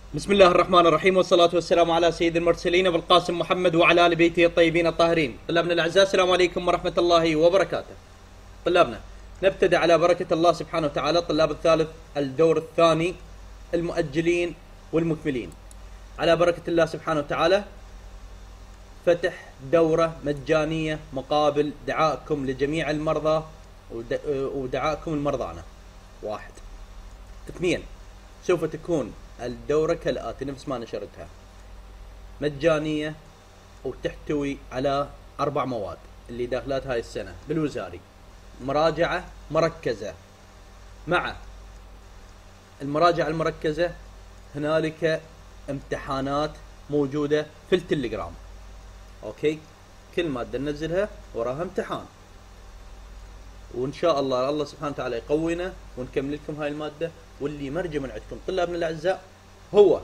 بسم الله الرحمن الرحيم، والصلاة والسلام على سيد المرسلين أبو القاسم محمد وعلى آل بيته الطيبين الطاهرين. طلابنا الأعزاء، السلام عليكم ورحمة الله وبركاته. طلابنا، نبتدأ على بركة الله سبحانه وتعالى. طلاب الثالث الدور الثاني المؤجلين والمكملين، على بركة الله سبحانه وتعالى فتح دورة مجانية مقابل دعائكم لجميع المرضى ودعائكم المرضانا. 1. 2. سوف تكون الدورة كالآتي نفس ما نشرتها، مجانية وتحتوي على 4 مواد اللي داخلات هاي السنة بالوزاري، مراجعة مركزة. مع المراجعة المركزة هنالك امتحانات موجودة في التليجرام. اوكي، كل مادة ننزلها وراها امتحان، وان شاء الله سبحانه وتعالى يقوينا ونكمل لكم هاي المادة. واللي مرجو من عندكم طلابنا الاعزاء هو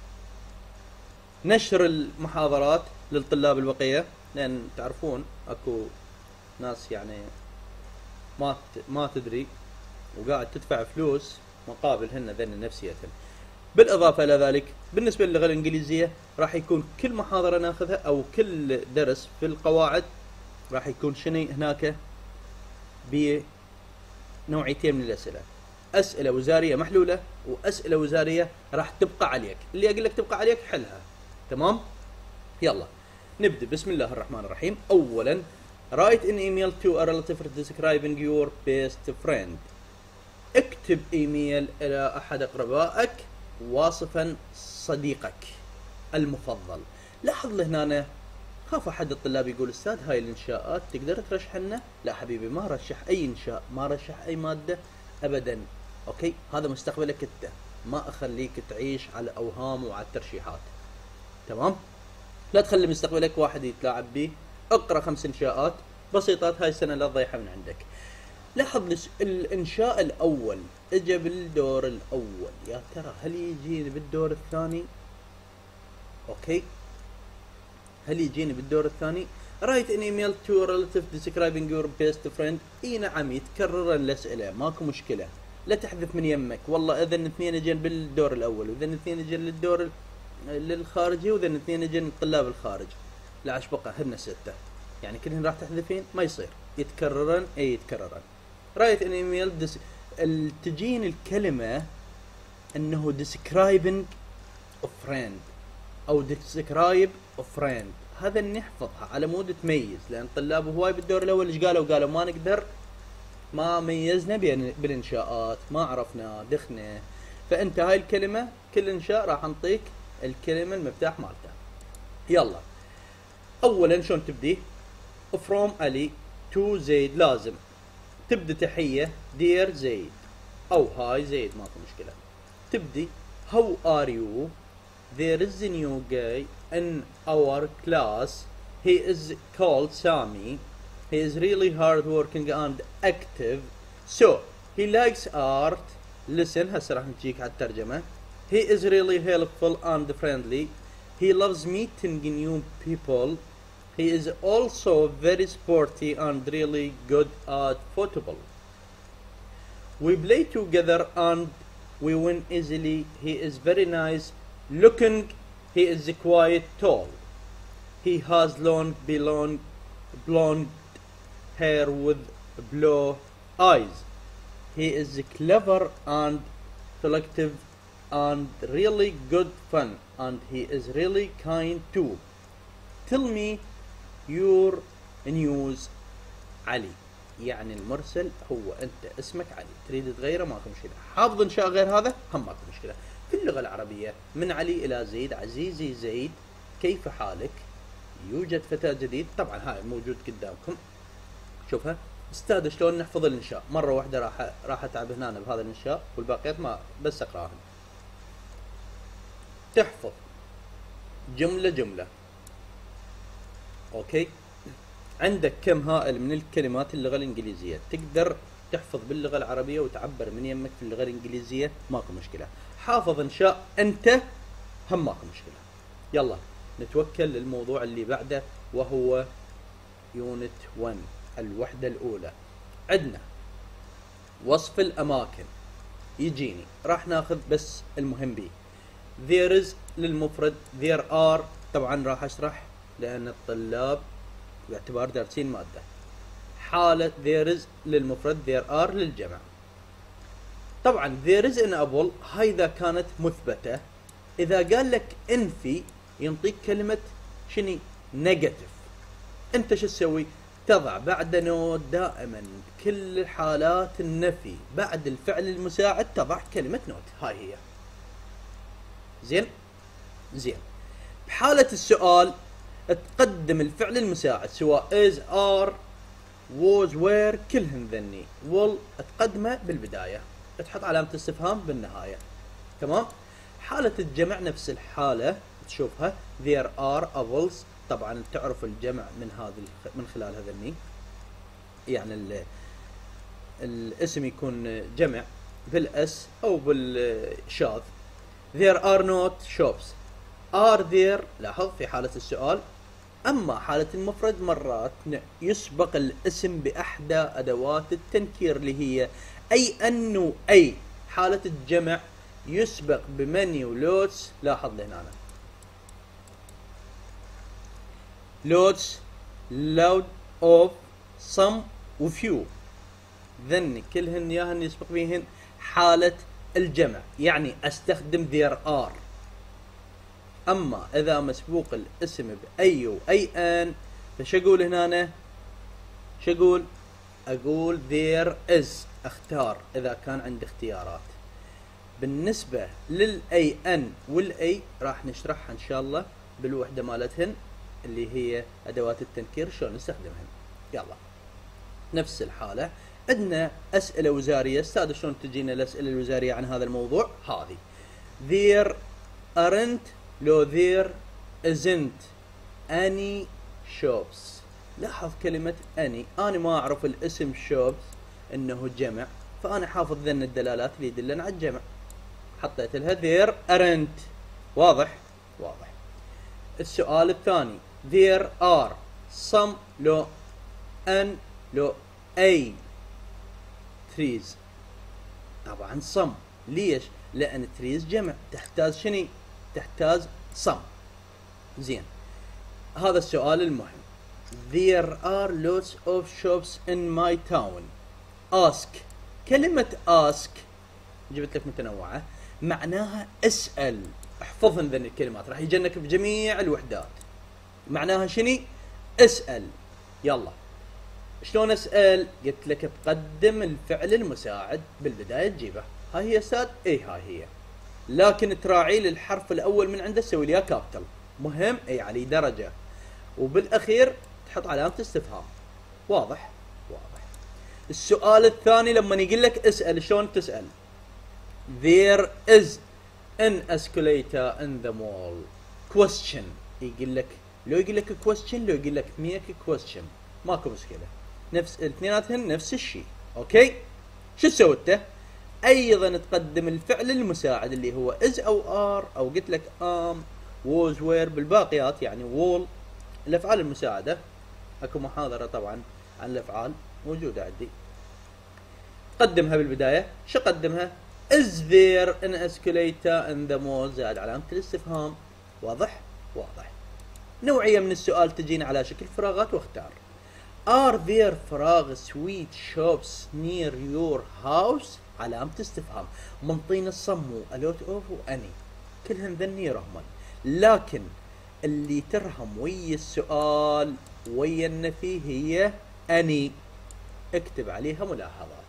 نشر المحاضرات للطلاب البقية، لان تعرفون اكو ناس يعني ما تدري وقاعد تدفع فلوس مقابل هن ذن نفسية. بالاضافة الى ذلك بالنسبة للغة الانجليزية راح يكون كل محاضرة ناخذها او كل درس في القواعد راح يكون شنو هناك بنوعيتين من الاسئلة، اسئلة وزارية محلولة واسئلة وزارية راح تبقى عليك، اللي اقول لك تبقى عليك حلها. تمام، يلا نبدأ. بسم الله الرحمن الرحيم. اولا write an email to a relative describing your best friend. اكتب ايميل الى احد اقربائك واصفا صديقك المفضل. لاحظ لهنا، خاف احد الطلاب يقول استاذ هاي الانشاءات تقدر ترشح لنا؟ لا حبيبي، ما رشح اي انشاء، ما رشح اي مادة ابدا. اوكي، هذا مستقبلك انت، ما اخليك تعيش على الاوهام وعلى الترشيحات. تمام، لا تخلي مستقبلك واحد يتلاعب به. اقرا 5 انشاءات بسيطات هاي السنة لا تضيعها من عندك. لاحظ الانشاء الاول اجى بالدور الاول، يا ترى هل يجيني بالدور الثاني؟ اوكي، هل يجيني بالدور الثاني؟ write an email to a relative describing your best friend. اي نعم، يتكرر الاسئله ماكو مشكله، لا تحذف من يمك. والله اذا 2 اجن بالدور الاول، واذا 2 اجن للدور للخارجي، واذا 2 اجن الطلاب الخارج، لا عش بقى هن 6، يعني كلهن راح تحذفين، ما يصير يتكررن. اي يتكررن. write an email تجين الكلمه انه describing a friend او describe a friend، هذا نحفظها على مود تميز، لان طلاب هواي بالدور الاول ايش قالوا ما نقدر، ما ميزنا بين بالانشاءات، ما عرفنا دخنا. فانت هاي الكلمه كل انشاء راح نعطيك الكلمه المفتاح مالته. يلا، اولا شلون تبدي؟ from علي to زيد، لازم تبدي تحيه dear زيد او هاي زيد، ماكو مشكله. تبدي how are you. There is a new guy in our class. He is called Sami. He is really hardworking and active. So he likes art. Listen, هسه راح نجيك على الترجمة. He is really helpful and friendly. He loves meeting new people. He is also very sporty and really good at football. We play together and we win easily. He is very nice looking. He is quite tall. He has long blonde hair with blue eyes. He is clever and selective and really good fun, and he is really kind too. Tell me your news. علي، يعني المرسل هو انت، اسمك علي، تريد تغيره ماكو مشكله. حافظ انشاء غير هذا هم ماكو مشكله. في اللغه العربيه من علي الى زيد. عزيزي زيد، كيف حالك؟ يوجد فتى جديد. طبعا هاي موجود قدامكم، شوفها. استاذ شلون نحفظ الانشاء؟ مره واحده راح اتعب هنا بهذا الانشاء، والباقيات ما بس اقراهن. تحفظ جمله جمله. اوكي، عندك كم هائل من الكلمات اللغة الإنجليزية، تقدر تحفظ باللغة العربية وتعبر من يمك في اللغة الإنجليزية، ماكو مشكلة. حافظ إنشاء أنت هم ماكو مشكلة. يلا نتوكل للموضوع اللي بعده، وهو يونت 1 الوحدة الأولى. عندنا وصف الأماكن. يجيني راح ناخذ بس المهم بيه. there is للمفرد، there are طبعا راح اشرح لان الطلاب باعتبار دارسين مادة. حالة there is للمفرد، there are للجمع. طبعا there is an apple هاي اذا كانت مثبتة. اذا قال لك انفي ينطيك كلمة شني نيجاتيف. انت شو تسوي؟ تضع بعد نوت دائما كل حالات النفي بعد الفعل المساعد تضع كلمة نوت. هاي هي. زين. بحالة السؤال تقدم الفعل المساعد سواء is are was were كلهن ذني will تقدمه بالبداية، تحط علامة استفهام بالنهاية. تمام؟ حالة الجمع نفس الحالة تشوفها there are apples. طبعا تعرف الجمع من خلال هذني، يعني الاسم يكون جمع بالاس او بالشاذ. there are not shops are there لاحظ في حالة السؤال. اما حالة المفرد مرات يسبق الاسم باحدى ادوات التنكير اللي هي اي انه اي. حالة الجمع يسبق بمني ولوتس. لاحظ لهنا أنا. لوتس loud of some وفيو ذن كلهن ياهن يسبق بيهن حالة الجمع، يعني استخدم there are. اما اذا مسبوق الاسم باي واي ان فش اقول هنا أنا؟ شو اقول there is. اختار اذا كان عندي اختيارات. بالنسبة للاي ان والاي راح نشرحها ان شاء الله بالوحدة مالتهن اللي هي ادوات التنكير شلون نستخدمهن. يلا نفس الحالة عندنا اسئلة وزارية. استاذ شلون تجينا الاسئلة الوزارية عن هذا الموضوع؟ هذه there aren't لو there isn't any shops. لاحظ كلمة any. انا ما اعرف الاسم shops انه جمع، فانا حافظ ذن الدلالات اللي يدلن على الجمع، حطيت لها there aren't. واضح. السؤال الثاني there are some لو an لو a trees. طبعا some. ليش؟ لان trees جمع تحتاج شني؟ تحتاج some. زين. هذا السؤال المهم. there are lots of shops in my town. ask. كلمة ask جبت لك متنوعة معناها اسأل. احفظن ذن الكلمات راح يجنك بجميع الوحدات. معناها شني؟ اسأل. يلا شلون اسأل؟ قلت لك بقدم الفعل المساعد بالبداية تجيبه. هاي هي استاذ؟ اي هاي هي، لكن تراعي للحرف الاول من عنده تسوي ليه كابيتال. مهم اي عليه درجة. وبالاخير تحط علامة استفهام. واضح. السؤال الثاني لما يقول لك اسأل شلون تسأل؟ there is an escalator in the mall. question. يقول لك لو يقول لك question لو يقول لك make question ماكو مشكلة، نفس الاثنيناتهن نفس الشيء. اوكي. شو سويته؟ ايضا تقدم الفعل المساعد اللي هو is او are او قلت لك am was were بالباقيات يعني wall الافعال المساعدة. اكو محاضرة طبعا عن الافعال موجودة عندي. قدمها بالبداية. شو قدمها؟ is there an escalator in the mall زائد علامة الاستفهام. واضح. نوعية من السؤال تجينا على شكل فراغات واختار. are there فراغ sweet shops near your house علامة استفهام. منطين الصم a lot of واني كلهن ذني رهما، لكن اللي ترهم ويا السؤال ويا النفي هي اني. اكتب عليها ملاحظات.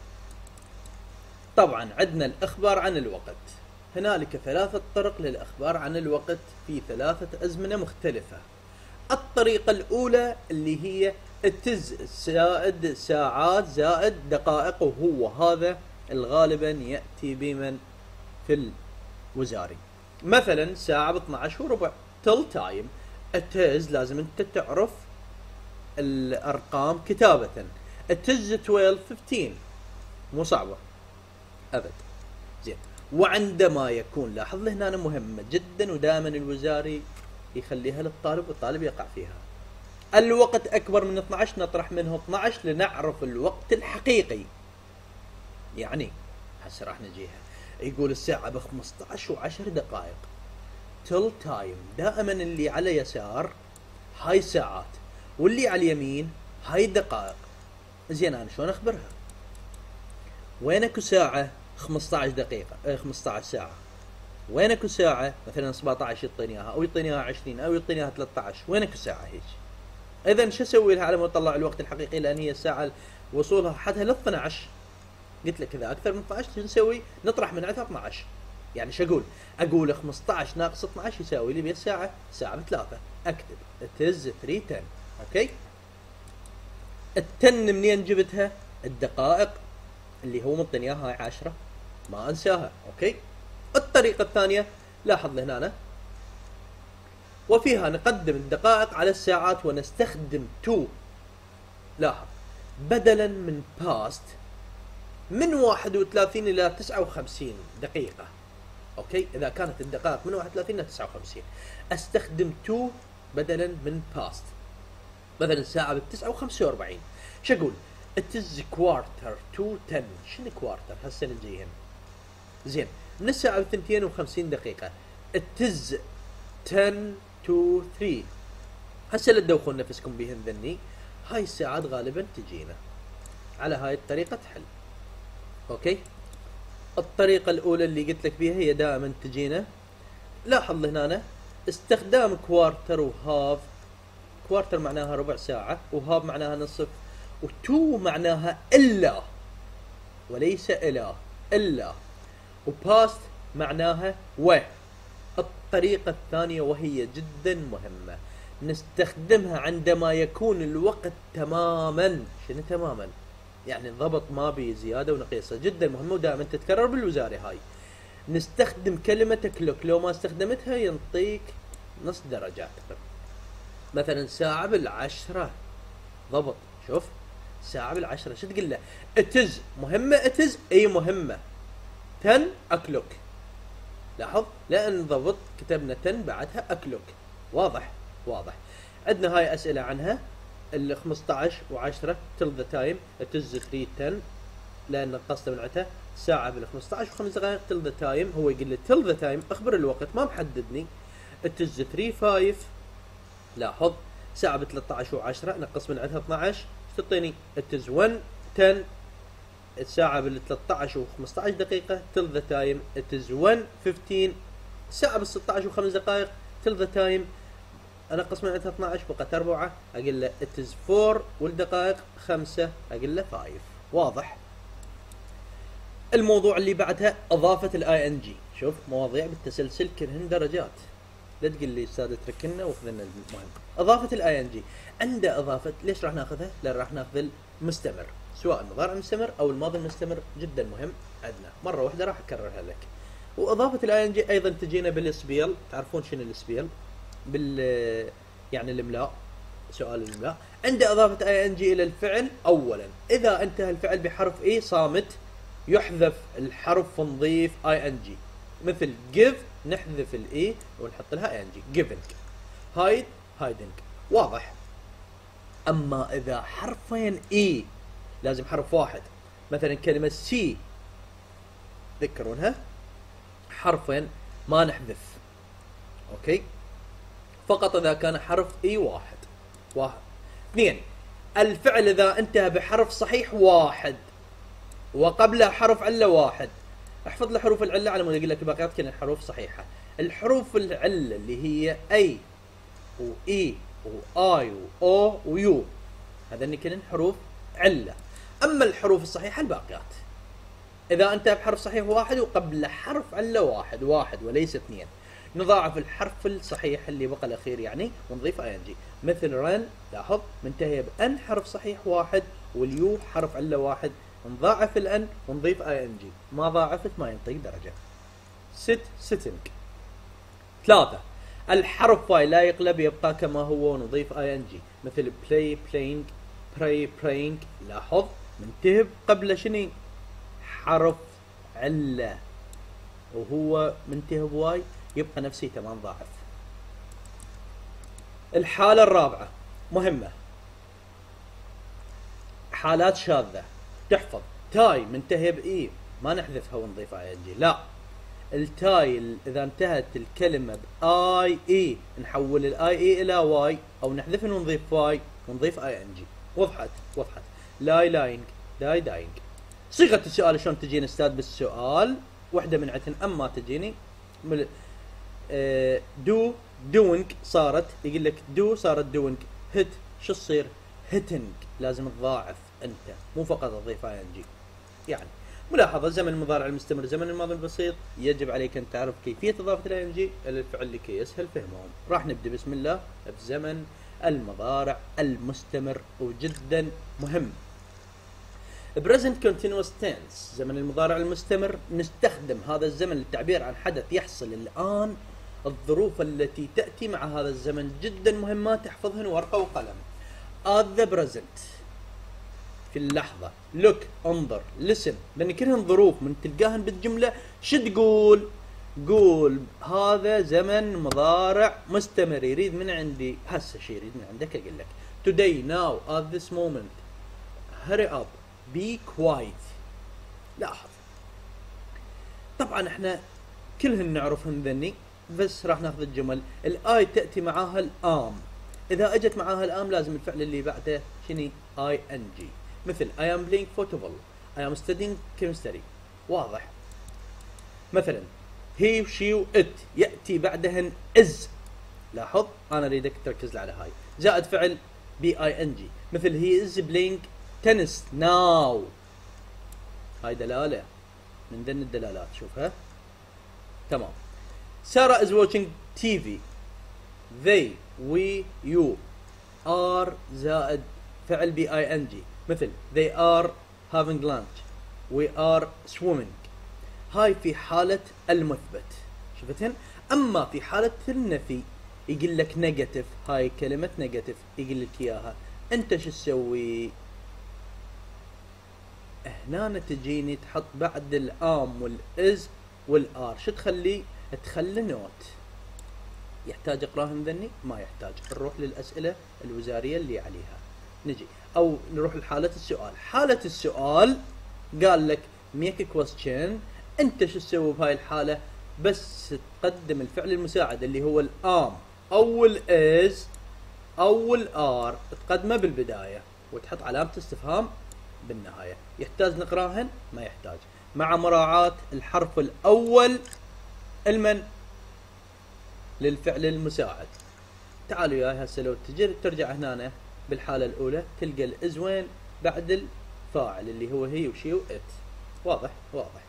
طبعا عندنا الاخبار عن الوقت. هنالك 3 طرق للاخبار عن الوقت في 3 ازمنة مختلفة. الطريقة الاولى اللي هي التز زائد ساعات زائد دقائق، وهو هذا الغالبا يأتي بمن في الوزاري. مثلا ساعة ب12 وربع till time. التز لازم انت تعرف الارقام كتابة. التز 12:15 مو صعبة ابد. زين. وعندما يكون لاحظ هنا مهمة جدا ودائما الوزاري يخليها للطالب والطالب يقع فيها. الوقت اكبر من 12 نطرح منه 12 لنعرف الوقت الحقيقي. يعني هسه راح نجيها. يقول الساعة ب15 و10 دقائق. تل تايم دائما اللي على يسار هاي ساعات واللي على اليمين هاي دقائق. زين انا شلون اخبرها؟ وين اكو ساعة 15 دقيقة 15 ساعة، وين اكو ساعة مثلا 17 يعطيني اياها او يعطيني اياها 20 او يعطيني اياها 13، وين اكو ساعة هيك؟ اذا شو اسوي لها على ما اطلع الوقت الحقيقي؟ لان هي الساعة وصولها حدها ل 12. قلت لك اذا اكثر من 12 شو نسوي؟ نطرح من عندها 12. يعني شو اقول؟ اقول 15 ناقص 12 يساوي لي بالساعة ساعة بثلاثة. اكتب اتز 310. اوكي؟ التن منين جبتها؟ الدقائق اللي هو مطني اياها هاي 10 ما انساها. اوكي؟ الطريقة الثانية لاحظ هنا وفيها نقدم الدقائق على الساعات ونستخدم تو. لاحظ بدلا من باست من 31 الى 59 دقيقة. اوكي؟ اذا كانت الدقائق من 31 الى 59 استخدم تو بدلا من باست. مثلا الساعة بالتسعة و45 شو اقول؟ اتز كوارتر تو 10. شنو كوارتر؟ هسه نجيهن. زين من الساعة بالثنتين و50 دقيقة اتز 10 تو 3. هسه لا تدوخون نفسكم بهن ذني، هاي الساعات غالبا تجينا على هاي الطريقة تحل. اوكي؟ الطريقة الأولى اللي قلت لك بيها هي دائما تجينا. لاحظ هنا استخدام كوارتر وهاف. كوارتر معناها ربع ساعة وهاف معناها نصف وتو معناها إلا وليس إله إلا، وباست معناها و. الطريقة الثانية وهي جدا مهمة نستخدمها عندما يكون الوقت تماما. شنو تماما؟ يعني ضبط ما بي زيادة ونقيصة. جدا مهمة ودائما تتكرر بالوزارة هاي. نستخدم كلمة كلوك، لو ما استخدمتها ينطيك نص درجة. مثلا ساعة بالعشرة ضبط. شوف ساعة بالعشرة شو تقول له؟ اتز مهمة. اتز اي مهمة. 10 اكلوك. لاحظ لان ضبط كتبنا 10 بعدها اكلوك. واضح؟ واضح. عندنا هاي اسئلة عنها. ال 15 و10 تل ذا تايم اتز 310 لان قصده من عندها ساعة بال 15 و5 دقائق تل ذا تايم. هو يقول لي تل ذا تايم اخبر الوقت ما محددني. اتز 35. لاحظ ساعة ب 13 و10 نقص من عندها 12 تعطيني اتز 1 10. الساعة بال 13 و15 دقيقة تل ذا تايم اتز 1 15. ساعة بال 16 و5 دقائق تل ذا تايم انقص من عندها 12 بقت 4 اقول له اتز 4 والدقائق 5 اقول له 5. واضح؟ الموضوع اللي بعدها اضافة الاي ان جي. شوف مواضيع بالتسلسل كلهن درجات. لا تقول لي استاذ تركنا واخذنا المهم. اضافه الاي ان جي عند اضافه ليش راح ناخذها؟ لان راح ناخذ المستمر سواء المضارع المستمر او الماضي المستمر. جدا مهم عندنا مره واحده راح اكررها لك. واضافه الاي ان جي ايضا تجينا بالسبيل. تعرفون شنو السبيل؟ يعني الاملاء. سؤال الاملاء. عند اضافه اي ان جي الى الفعل اولا اذا انتهى الفعل بحرف اي صامت يحذف الحرف ونضيف اي ان جي. مثل give نحذف الاي ونحط لها اي ان جي. giving. hide hiding. واضح؟ اما اذا حرفين اي لازم حرف واحد. مثلا كلمة سي تذكرونها حرفين ما نحذف. اوكي؟ فقط اذا كان حرف اي واحد. اثنين الفعل اذا انتهى بحرف صحيح واحد وقبله حرف علة واحد. احفظ لي حروف العلة على ما اقول لك باقيات كل الحروف صحيحة. الحروف العلة اللي هي اي واي واي واو ويو هذني كلهن حروف علة. اما الحروف الصحيحة الباقيات اذا انتهى بحرف صحيح واحد وقبل حرف علة واحد وليس اثنين نضاعف الحرف الصحيح اللي بقى الاخير يعني ونضيف اي ان جي. مثل رن لاحظ منتهية بان حرف صحيح واحد واليو حرف علة واحد نضاعف الان ونضيف اي ان جي. ما ضاعفت ما ينطيك درجة. sit sitting. 3 الحرف فاي لا يقلب يبقى كما هو ونضيف اي ان جي. مثل play playing pray praying. لاحظ منتهب قبل شنو؟ حرف علة وهو منتهب واي يبقى نفسيته ما نضاعف. الحالة الرابعة مهمة. حالات شاذة تحفظ. تاي منتهي بإي ما نحذفها ونضيف اي ان جي، لا. التاي اذا انتهت الكلمه باي اي نحول الاي اي الى واي، او نحذفها ونضيف واي ونضيف اي ان جي. وضحت؟ وضحت. لاي لاينج، داي داينج. صيغه السؤال شلون تجيني استاذ بالسؤال؟ وحده من عتن، اما تجيني دو دوينج صارت، يقول لك دو صارت دوينج، هت شو تصير؟ هيتنج. لازم تضاعف انت، مو فقط تضيف اي ان جي. يعني ملاحظه زمن المضارع المستمر زمن الماضي البسيط، يجب عليك ان تعرف كيفيه اضافه الاي ان جي الى الفعل لكي يسهل فهمهم. راح نبدا بسم الله بزمن المضارع المستمر، وجدا مهم. present continuous tense زمن المضارع المستمر، نستخدم هذا الزمن للتعبير عن حدث يحصل الآن. الظروف التي تأتي مع هذا الزمن جدا مهمة، تحفظهن ورقة وقلم. at the present في اللحظة، look انظر، listen، لأن كلهن ظروف من تلقاهن بالجملة. شو تقول؟ قول هذا زمن مضارع مستمر، يريد من عندي هسه شيء، يريد من عندك أقول لك today now at this moment hurry up be quiet. لاحظ طبعا احنا كلهن نعرفهن ذني، بس راح ناخذ الجمل. الاي تاتي معاها الام، اذا اجت معاها الام لازم الفعل اللي بعده شنو؟ اي ان جي. مثل I am playing football، I am studying chemistry. واضح؟ مثلا he she it ياتي بعدهن is. لاحظ انا اريدك تركز على هاي، زائد فعل بي اي ان جي. مثل he is playing tennis now. هاي دلالة من ضمن الدلالات، شوفها. تمام. سارة is watching TV. they we you are زائد فعل بي اي ان جي. مثل they are having lunch we are swimming. هاي في حالة المثبت، شفتن؟ اما في حالة النفي يقول لك نيجاتيف، هاي كلمة نيجاتيف يقول لك اياها، انت شو تسوي؟ هنا تجيني تحط بعد الام والاز والار، شو تخلي؟ تخلي نوت. يحتاج اقراهم ذني؟ ما يحتاج. نروح للاسئله الوزاريه اللي عليها، نجي او نروح لحاله السؤال. حاله السؤال قال لك ميك كويستشن، انت شو تسوي بهاي الحاله؟ بس تقدم الفعل المساعد اللي هو الام او الاز او الار، تقدمه بالبدايه وتحط علامه استفهام بالنهايه. يحتاج نقراهن؟ ما يحتاج، مع مراعاه الحرف الاول المن للفعل المساعد. تعالوا يا هسه لو ترجع هنا بالحاله الاولى تلقى الاز وين؟ بعد الفاعل اللي هو هي وشي وات. واضح؟ واضح.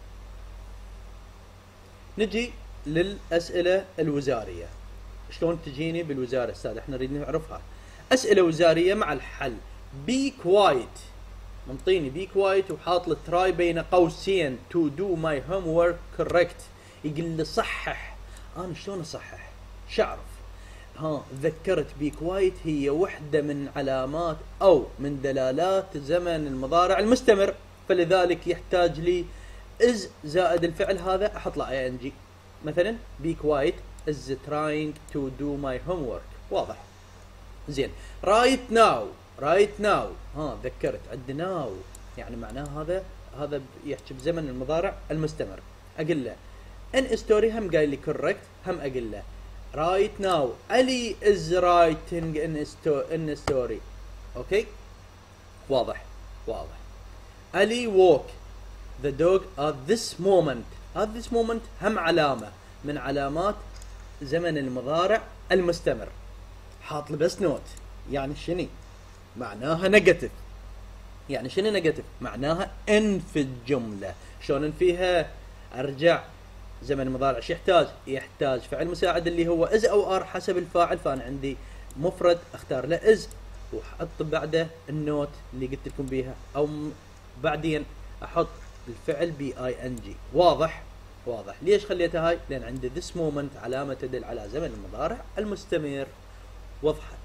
نجي للاسئله الوزاريه. شلون تجيني بالوزاره استاذ؟ احنا نريد نعرفها. اسئله وزاريه مع الحل. بي كوايت، منطيني بي كوايت وحاط له تراي بين قوسين تو دو ماي هوم ورك كوركت. يقول لي صحح. انا شلون اصحح؟ شعرف؟ ذكرت بي كوايت هي وحده من علامات او من دلالات زمن المضارع المستمر، فلذلك يحتاج لي از زائد الفعل هذا احط له اي ان جي. مثلا بي كوايت is trying to do my homework. واضح؟ زين. right now ذكرت عند now، يعني معناه هذا يحكي بزمن المضارع المستمر. اقول له ان ستوري، هم قايل لي كوركت، هم اقول له right now علي is writing in story. اوكي؟ واضح؟ واضح. علي walk the dog at this moment هم علامة من علامات زمن المضارع المستمر. حاط لي بس نوت، يعني شنو؟ معناها نيجاتيف. يعني شنو نيجاتيف؟ معناها ان في الجملة. شلون انفيها؟ ارجع زمن المضارع شو يحتاج؟ يحتاج فعل مساعد اللي هو از او ار حسب الفاعل، فانا عندي مفرد اختار له از واحط بعده النوت اللي قلت لكم بيها، او بعدين احط الفعل بي اي ان جي. واضح؟ واضح. ليش خليتها هاي؟ لان عندي this moment علامة تدل على زمن المضارع المستمر. وضحت؟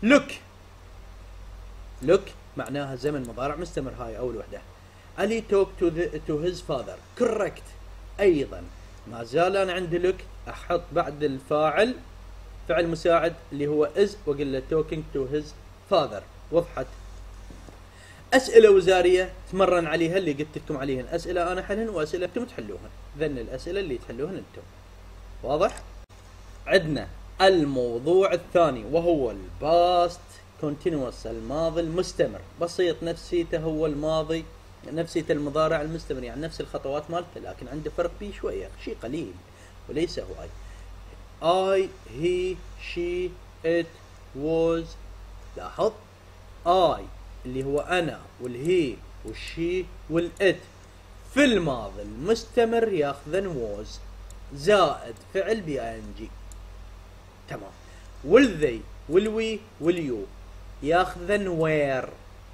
look معناها زمن مضارع مستمر، هاي اول وحدة. علي talk to his father. correct. ايضا ما زال انا عندي look، احط بعد الفاعل فعل مساعد اللي هو is واقول له talking to his father. وضحت؟ اسئله وزاريه تمرن عليها اللي قلت لكم عليهن، اسئله انا احلهن واسئله انتم تحلوهن، ذن الاسئله اللي تحلوهن انتم. واضح؟ عندنا الموضوع الثاني وهو الباست كونتينوس، الماضي المستمر. بسيط، نفسيته هو الماضي، نفسيته المضارع المستمر، يعني نفس الخطوات مالته، لكن عنده فرق بيه شويه، شيء قليل وليس هواي. I, he, she, it, was. لاحظ I اللي هو أنا والهي والشي والإت في الماضي المستمر ياخذن was زائد فعل ب ing. تمام. والذي والوي واليو ياخذن were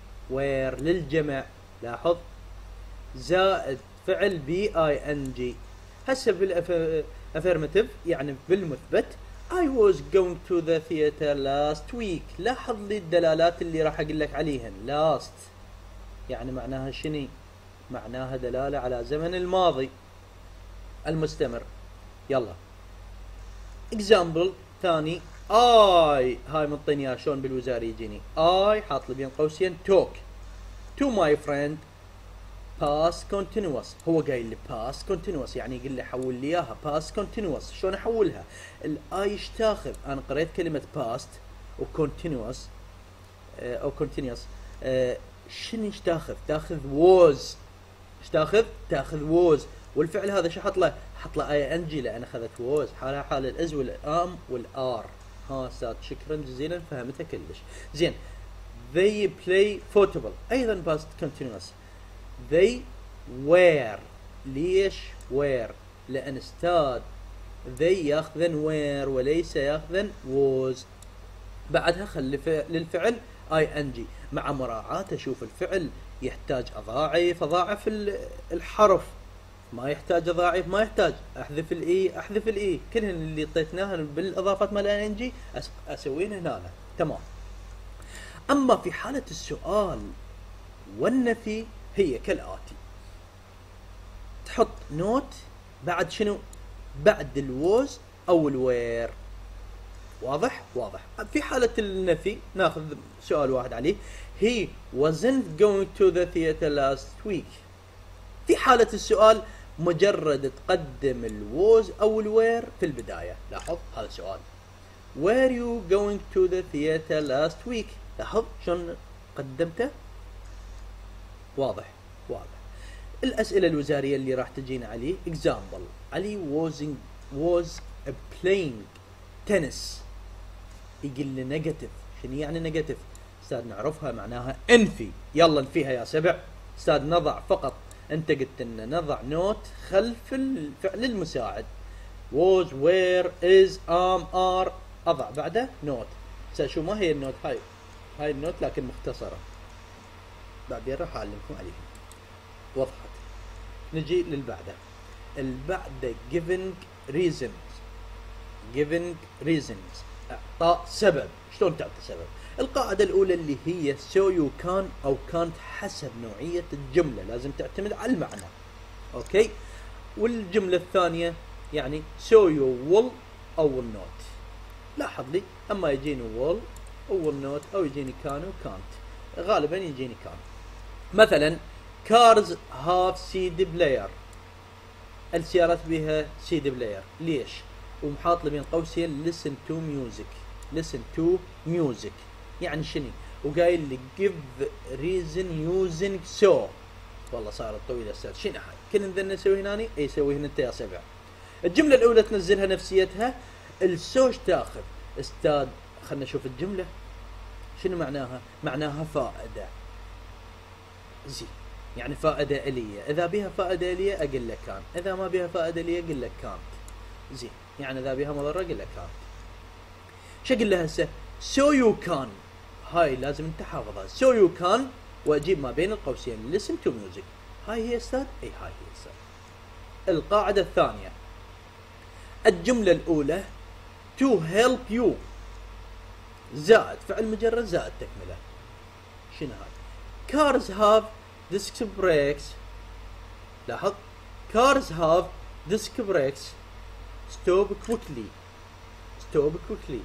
للجمع، لاحظ، زائد فعل ب ing. هسه بالافيرماتيف يعني بالمثبت I was going to the theater last week. لاحظ لي الدلالات اللي راح اقول لك عليهن. last يعني معناها شني؟ معناها دلالة على زمن الماضي المستمر. يلا example ثاني. I هاي مطيني اياها شلون بالوزاري يجيني. I حاط لي بين قوسين talk to my friend past continuous. هو قايل لي past continuous يعني يقول لي حول لي اياها past continuous. شلون احولها؟ الاي ايش تاخذ؟ انا قريت كلمه past وcontinuous او continuous. شنو ايش تاخذ؟ تاخذ was. ايش تاخذ؟ تاخذ was. والفعل هذا شو حط له؟ حط له اي ان جي لان اخذت was. حالها حال الاز والام والار. ها استاذ شكرا جزيلا فهمتها كلش زين. they play football ايضا past continuous. they were. ليش were؟ لأن استاذ they ياخذن were وليس ياخذن was. بعدها خلي للفعل ing مع مراعاة اشوف الفعل يحتاج اضاعف الحرف، ما يحتاج اضاعف ما يحتاج، احذف الاي كلهن اللي اعطيتناهن بالاضافات مال ing اسويهن هنا. تمام. اما في حالة السؤال والنفي هي كالآتي. تحط نوت بعد شنو؟ بعد الوز أو الوير. واضح؟ واضح. في حالة النفي ناخذ سؤال واحد عليه. He wasn't going to the theater last week. في حالة السؤال مجرد تقدم الوز أو الوير في البداية. لاحظ هذا السؤال. Were you going to the theater last week؟ لاحظ شلون قدمته؟ واضح. الأسئلة الوزارية اللي راح تجينا عليه. example. علي was playing tennis. يقول لي نيجاتيف. شنو يعني نيجاتيف؟ استاذ نعرفها معناها انفي. يلا نفيها يا سبع. استاذ نضع فقط، انت قلت لنا نضع نوت خلف الفعل المساعد. was were is are اضع بعده نوت. استاذ شو ما هي النوت؟ هاي النوت لكن مختصرة، بعدين راح اعلمكم عليها. وضحت. نجي للبعده. البعده giving reasons اعطاء سبب. شلون تعطي سبب؟ القاعده الاولى اللي هي so you can او can't حسب نوعيه الجمله، لازم تعتمد على المعنى. اوكي. والجمله الثانيه يعني so you will او will not. لاحظ لي اما يجيني will او will not او يجيني can و can't، غالبا يجيني can. مثلا cars have CD player. السيارات بها CD player. ليش؟ ومحاط بين قوسين listen to music يعني شنو؟ وقايل لي give reason using so. والله صارت طويلة استاذ. شنو هاي؟ كنا نذن نسوي هنا؟ اي سوي هنا انت يا سبع. الجملة الأولى تنزلها نفسيتها. السوش تاخذ استاذ. خلنا نشوف الجملة شنو معناها. معناها فائدة. زين يعني فائدة إلية. إذا بها فائدة إلية أقول لك كان، إذا ما بها فائدة إلية أقول لك كانت. زين يعني إذا بها مضرة أقول لك كانت. شو أقول لها هسه؟ so you can. هاي لازم أنت حافظها. so you can وأجيب ما بين القوسين listen to music. هاي هي أستاذ؟ أي هاي هي أستاذ. القاعدة الثانية. الجملة الأولى to help you زائد فعل مجرد زائد تكملة. شنو هاي؟ cars have disc brakes. لاحظ cars have disc brakes. stop quickly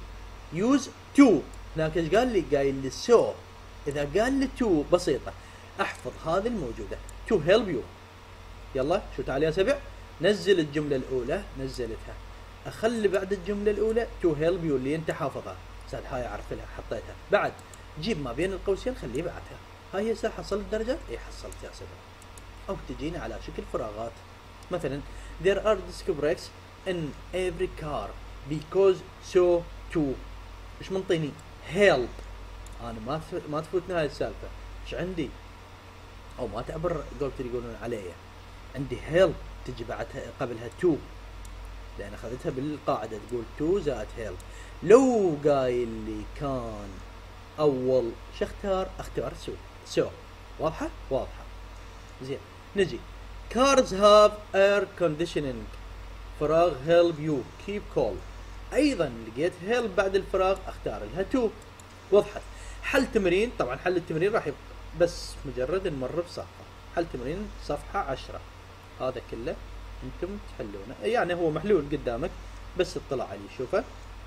use to. هناك ايش قال لي؟ قايل لي so. اذا قال لي to بسيطة. احفظ هذه الموجودة to help you. يلا شو تعال يا سبع، نزل الجملة الأولى، نزلتها، أخلي بعد الجملة الأولى to help you اللي أنت حافظها. سهل، هاي أعرف لها حطيتها. بعد جيب ما بين القوسين خليه بعدها. هاي هسه حصلت درجة؟ إيه حصلت يا سبع. أو تجيني على شكل فراغات. مثلا there are disc brakes in every car because so too. إيش منطيني؟ help. أنا ما تفوتني هاي السالفة. إيش عندي؟ أو ما تعبر قولت يقولون علي. عندي help تجي بعدها قبلها to، لأن أخذتها بالقاعدة تقول to زائد help. لو قايل لي كان أول شو اختار so. واضحة؟ واضحة. زين نجي cars have air conditioning فراغ help you keep cool. أيضا لقيت help بعد الفراغ أختار لها to. وضحت. حل تمرين، طبعا حل التمرين راح يبقى بس مجرد نمر بصفحة. حل تمرين صفحة 10 هذا كله انتم تحلونه، يعني هو محلول قدامك بس اطلع عليه شوفه.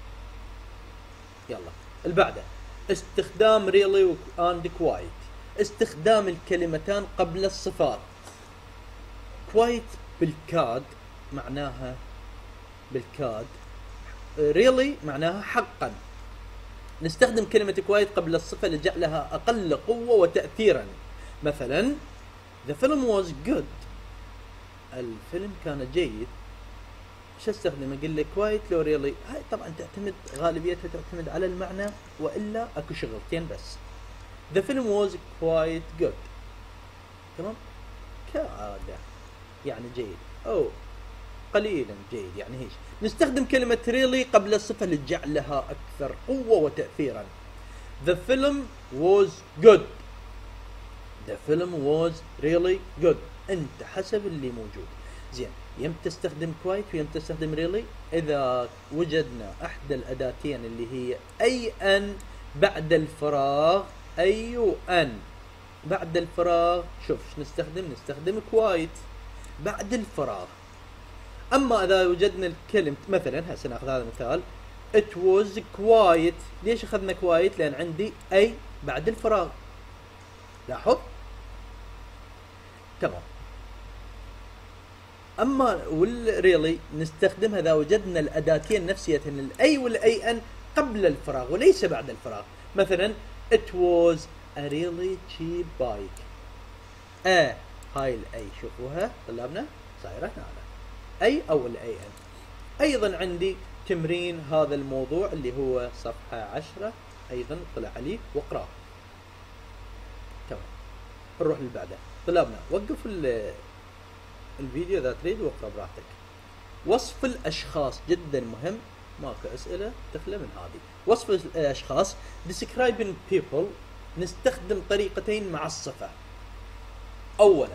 يلا البعده استخدام really and quiet. استخدام الكلمتان قبل الصفات. quiet بالكاد معناها بالكاد، really معناها حقا. نستخدم كلمة quiet قبل الصفة لجعلها أقل قوة وتأثيرا. مثلا the film was good. الفيلم كان جيد. شو استخدم؟ اقول لك كوايت لو ريلي. هاي طبعا تعتمد، غالبيتها تعتمد على المعنى، والا اكو شغلتين بس. The film was quite good. تمام؟ كعادة يعني جيد او قليلا جيد يعني هيش. نستخدم كلمة really قبل الصفة لجعلها اكثر قوة وتأثيرا. The film was good. The film was really good. انت حسب اللي موجود. زين يم تستخدم كوايت ويم تستخدم ريلي اذا وجدنا احدى الاداتين اللي هي اي ان بعد الفراغ. اي ان بعد الفراغ شوف نستخدم كوايت بعد الفراغ. اما اذا وجدنا الكلمة مثلا هسه ناخذ هذا المثال it was quiet. ليش اخذنا كوايت؟ لان عندي اي بعد الفراغ. لاحظ. تمام. اما والريلي نستخدمها اذا وجدنا الاداتين نفسيتهن الاي والاي ان قبل الفراغ وليس بعد الفراغ. مثلا it was a really cheap bike. هاي الاي شوفوها طلابنا صايره هنا اي او الاي ان. ايضا عندي تمرين هذا الموضوع اللي هو صفحه 10 ايضا طلع عليه واقراه. تمام نروح اللي بعده. طلابنا وقف الفيديو اذا تريد واقرا براحتك. وصف الاشخاص جدا مهم، ماكو اسئله تخلى من هذه. وصف الاشخاص describing people نستخدم طريقتين مع الصفه. اولا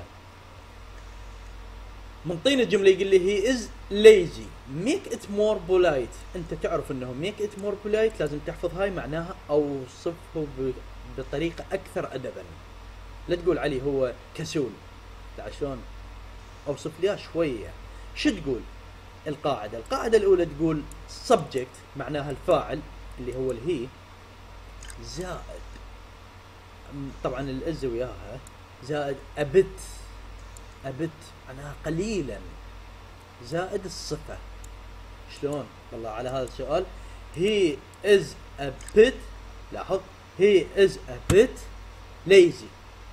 منطينا الجمله يقول لي هي از lazy make it more polite. انت تعرف انه make it more polite لازم تحفظ هاي معناها اوصفه بطريقه اكثر ادبا. لا تقول علي هو كسول. لا شلون اوصف ليها شويه. شو تقول القاعده الاولى تقول subject معناها الفاعل اللي هو الهي زائد طبعا الأز وياها زائد أبت معناها قليلا زائد الصفة. شلون؟ والله على هذا السؤال he is a bit. لاحظ he is a bit lazy.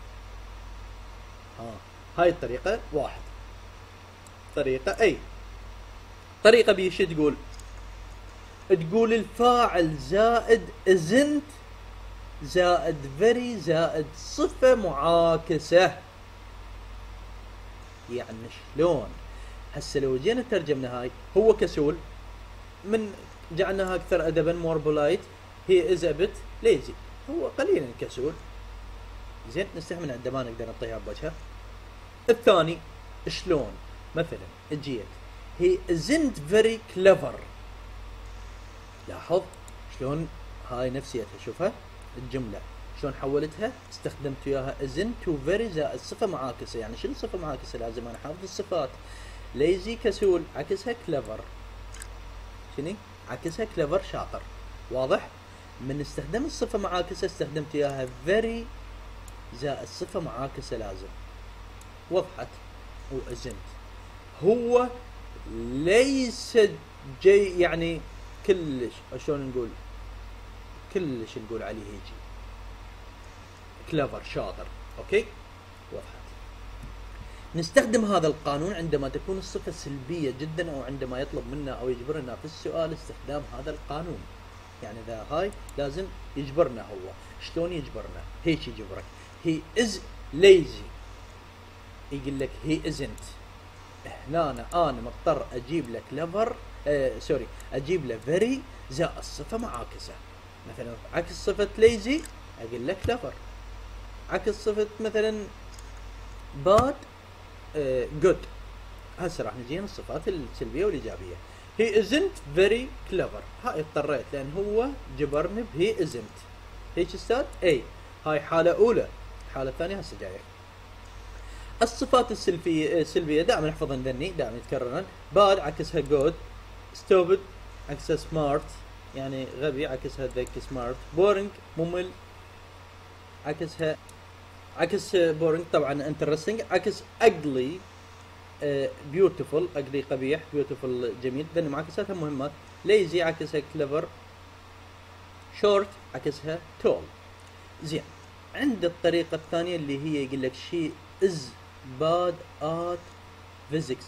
هاي الطريقة واحد. طريقة أي طريقة بيش تقول الفاعل زائد isn't زائد very زائد صفة معاكسة. يعني شلون؟ هسه لو جينا ترجمنا هاي هو كسول من جعلناها أكثر أدبا more polite he is a bit lazy هو قليلا كسول. زين نستحمل عند ما نقدر نعطيها بوجهها. الثاني شلون؟ مثلا اجيت he isn't very clever. لاحظ شلون هاي نفسيتها. شوفها الجملة شلون حولتها استخدمت وياها isn't و very زائد صفة معاكسة. يعني شنو صفة معاكسة؟ لازم انا حافظ الصفات. lazy كسول عكسها clever. شنو عكسها clever شاطر. واضح؟ من استخدم الصفة معاكسة استخدمت وياها very زائد صفة معاكسة لازم. وضحت؟ وازنت هو ليس جي يعني كلش، شلون نقول، كلش نقول عليه هيجي كليفر شاطر. اوكي وضحت. نستخدم هذا القانون عندما تكون الصفة سلبية جدا، او عندما يطلب منا او يجبرنا في السؤال استخدام هذا القانون. يعني اذا هاي لازم يجبرنا. هو شلون يجبرنا؟ هيك يجبرك. he is lazy، يقول لك he isn't. هنا انا مضطر اجيب له كليفر، سوري، اجيب له very زائد صفة معاكسة. مثلا عكس صفة lazy اقول لك كليفر، عكس صفة مثلا bad good. هسه راح نجينا الصفات السلبية والإيجابية. he isn't very clever، هاي اضطريت لأن هو جبرني ب he isn't. هيك استاذ؟ اي هاي حالة أولى. الحالة الثانية هسه جاية. الصفات السلبية دائما نحفظن ذني، دائما يتكررن. bad عكسها good، stupid عكسها smart يعني غبي، عكسها ذكي smart. boring ممل عكسها، عكس بورينج طبعا interesting. عكس ugly beautiful، ugly قبيح، beautiful جميل. ذني معاكساتها مهمات. lazy عكسها clever. short عكسها tall. زين، عند الطريقة الثانية اللي هي يقول لك she is bad at physics.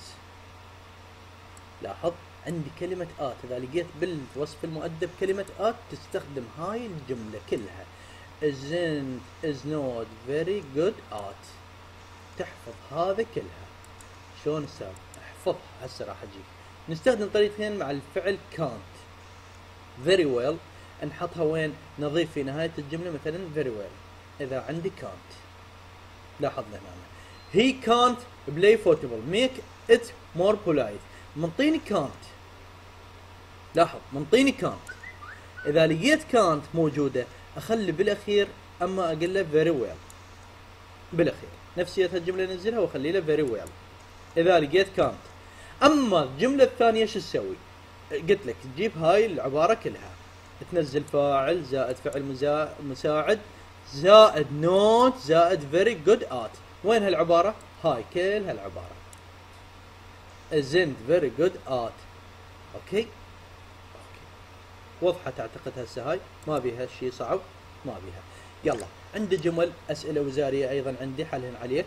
لاحظ عندي كلمة at، إذا لقيت بالوصف المؤدب كلمة at تستخدم هاي الجملة كلها. is not very good at. تحفظ هذا كلها. شلون استاذ؟ احفظها. هسه راح اجيك نستخدم طريقتين مع الفعل can't. very well نحطها وين؟ نضيف في نهاية الجملة مثلا very well اذا عندي can't. لاحظنا هنا he can't play football make it more polite. منطيني can't، لاحظ منطيني can't. اذا لقيت can't موجودة اخلي بالاخير اما اقول له very well بالاخير. نفسية الجملة ننزلها واخلي له very well اذا لقيت can't. اما الجملة الثانية شو تسوي؟ قلت لك تجيب هاي العبارة كلها، تنزل فاعل زائد فعل مساعد زائد not زائد very good at. وين هالعبارة؟ هاي كل هالعبارة isn't very good at. اوكي وضحت اعتقد هسه. هاي ما بيها شيء صعب، ما بيها. يلا عندي جمل اسئله وزاريه ايضا عندي حلهن عليك.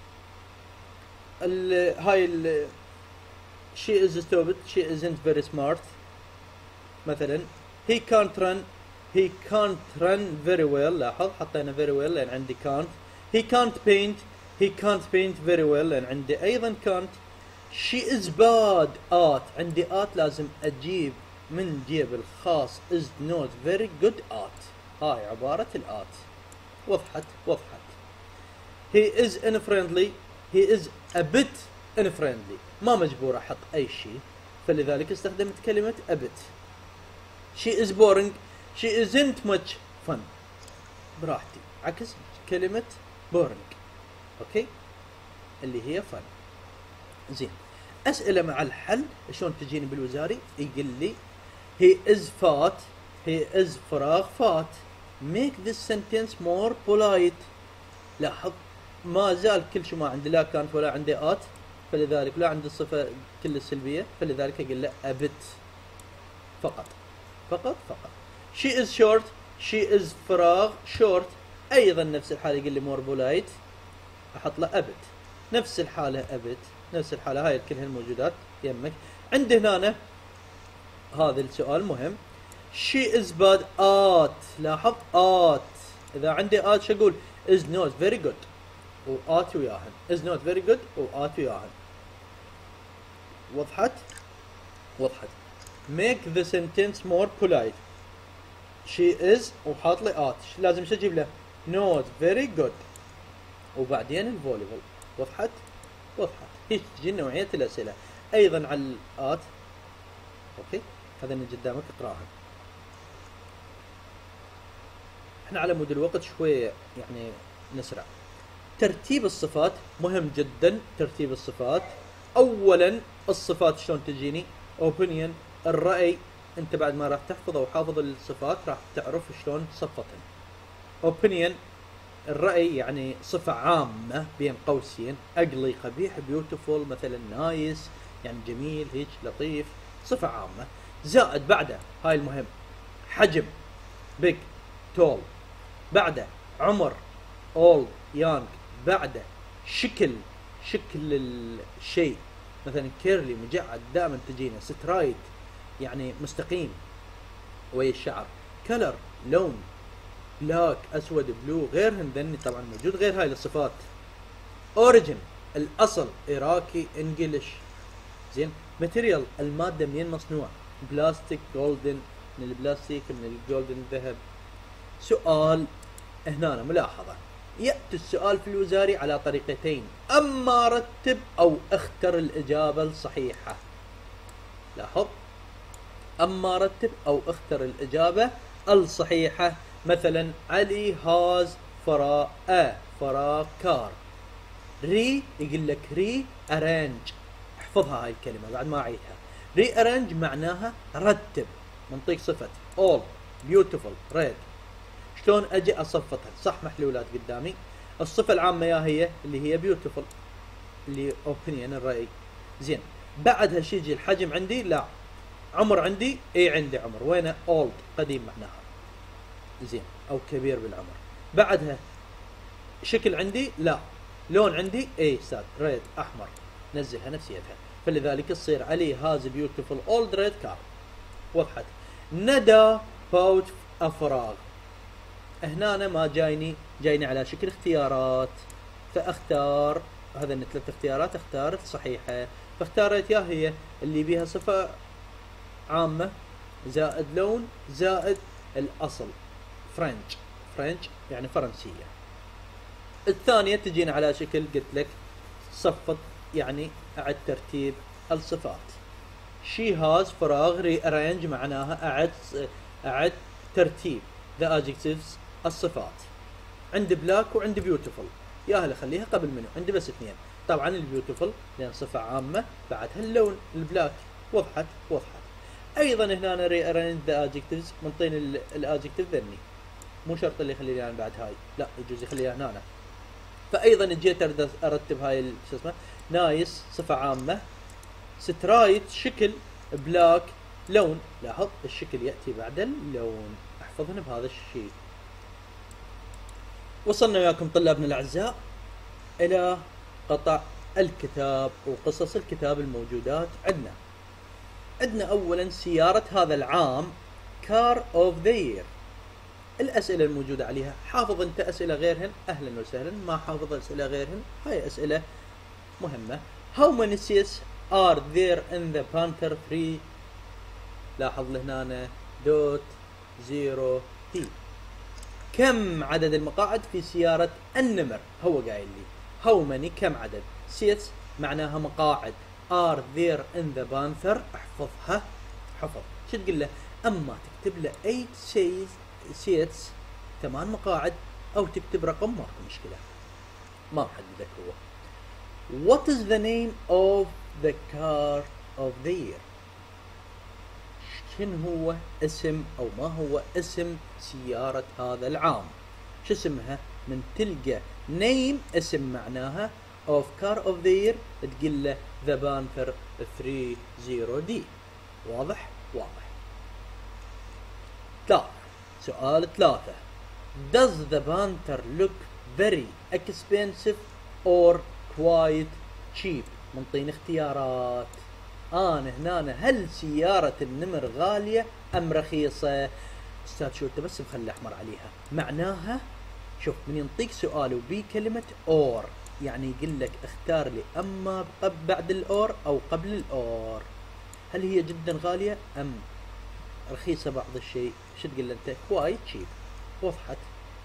هاي she is stupid she isn't very smart. مثلا he can't run very well. لاحظ حطينا very well لان عندي can't. he can't paint very well لان عندي ايضا can't. she is bad at، عندي at لازم اجيب من جيب الخاص is not very good at. هاي عبارة الآت. وضحت؟ he is unfriendly he is a bit unfriendly. ما مجبور احط اي شيء، فلذلك استخدمت كلمة a bit. she is boring she isn't much fun. براحتي عكس كلمة boring. اوكي اللي هي fun. زين، اسئلة مع الحل شلون تجيني بالوزاري؟ يقول لي he is fat he is فراغ fat make this sentence more polite. لاحظ ما زال كل شيء ما عندي لا كانت ولا عندي at، فلذلك لا عندي الصفة كل السلبية، فلذلك اقول له a bit فقط. she is short she is فراغ short ايضا نفس الحالة يقول لي more polite احط له a bit. نفس الحالة a bit نفس الحالة. هاي كلها الموجودات يمك. عندي هنا هذا السؤال مهم she is bad at. لاحظ at اذا عندي at شو اقول؟ is not very good و at وياهن is not very good و at وياهن. وضحت؟ make the sentence more polite she is وحاط لي at لازم شو اجيب له؟ not very good وبعدين الفوليبل. وضحت؟ هيك تجي نوعية الأسئلة أيضا على الآت. أوكي هذا اللي قدامك اقراها. احنا على مود الوقت شوية يعني نسرع. ترتيب الصفات مهم جدا. ترتيب الصفات أولا الصفات شلون تجيني؟ opinion الرأي. أنت بعد ما راح تحفظ أو حافظ الصفات راح تعرف شلون تصفتن. opinion الرأي يعني صفة عامة بين قوسين، أقلي قبيح بيوتيفول مثلا نايس يعني جميل هيك لطيف، صفة عامة. زائد بعده هاي المهم حجم big tall، بعده عمر old young، بعده شكل الشيء مثلا كيرلي مجعد دائما تجينا، سترايت يعني مستقيم ويا الشعر، كلر لون، بلاك اسود بلو، غيرهن ذني طبعا موجود غير هاي الصفات. اوريجن الاصل عراقي انجلش، زين. ماتيريال الماده منين مصنوع، بلاستيك جولدن من البلاستيك من الجولدن ذهب. سؤال هنا ملاحظه، ياتي السؤال في الوزاري على طريقتين، اما رتب او اختر الاجابه الصحيحه. لاحظ، اما رتب او اختر الاجابه الصحيحه. مثلا علي هاز فراغ كار، ري يقول لك ري ارانج، احفظها هاي الكلمه بعد ما اعيدها. ري ارانج معناها رتب، منطيك صفه all beautiful red. شلون اجي اصفتها؟ صح محلولات قدامي، الصفه العامه يا هي اللي هي beautiful اللي اوبينيون الراي، زين. بعدها شي يجي الحجم عندي، لا. عمر عندي، اي عندي عمر، وينه؟ old قديم معناها، زين، او كبير بالعمر. بعدها شكل عندي، لا. لون عندي، اي استاذ ريد احمر، نزلها نفسيتها. فلذلك تصير علي هاز بيوتيفول اولد ريد كار. وضحت. ندى باوت افراغ، هنا أنا ما جايني على شكل اختيارات، فاختار هذا ثلاث اختيارات، اختار الصحيحه. فاختارت يا هي اللي بيها صفه عامه زائد لون زائد الاصل فرنش يعني فرنسيه. الثانيه تجينا على شكل قلت لك صفت يعني اعد ترتيب الصفات. شي هاز فراغ ري ارينج معناها اعد ترتيب ذا adjectives الصفات. عندي بلاك وعندي بيوتيفول، يا هلا خليها قبل منه، عندي بس اثنين. طبعا البيوتيفول لان صفه عامه، بعدها اللون البلاك. وضحت. ايضا هنا أنا ري ارينج ذا adjectives منطين الادجكتيف ذني، مو شرط اللي يخلي لي بعد هاي، لا يجوز يخليها هنا. فايضا جيت ارتب هاي شو اسمه، نايس صفه عامه، سترايت شكل، بلاك لون. لاحظ الشكل ياتي بعد اللون، احفظهن بهذا الشيء. وصلنا وياكم طلابنا الاعزاء الى قطع الكتاب وقصص الكتاب الموجودات عندنا اولا سياره هذا العام، كار اوف ذا يير. الاسئله الموجوده عليها، حافظ انت اسئله غيرهن اهلا وسهلا، ما حافظ اسئله غيرهن هاي اسئله مهمه. How many seats are there in the Panther 3؟ لاحظ لهنا دوت زيرو تي، كم عدد المقاعد في سيارة النمر؟ هو قايل لي how many كم عدد، seats معناها مقاعد، are there in the Panther احفظها حفظ. شو تقول له؟ اما تكتب له 8 seats 8 مقاعد، او تكتب رقم ماكو مشكلة، ما محددك هو. What is the name of the car of the year؟ شنو هو اسم او ما هو اسم سيارة هذا العام؟ شو اسمها؟ من تلقى name اسم معناها of car of the year تقول له the Panther 30D. واضح؟ سؤال 3. Does the Panther look very expensive or quite cheap؟ منطين اختيارات. انا هنا هل سيارة النمر غالية ام رخيصة؟ استاذ شو انت بس مخلي احمر عليها؟ معناها شوف، من ينطيك سؤال وبي كلمة اور يعني يقول لك اختار لي اما بعد الاور او قبل الاور، هل هي جدا غالية ام رخيصة بعض الشيء؟ شو تقول انت؟ كوايت تشيب. وضحت.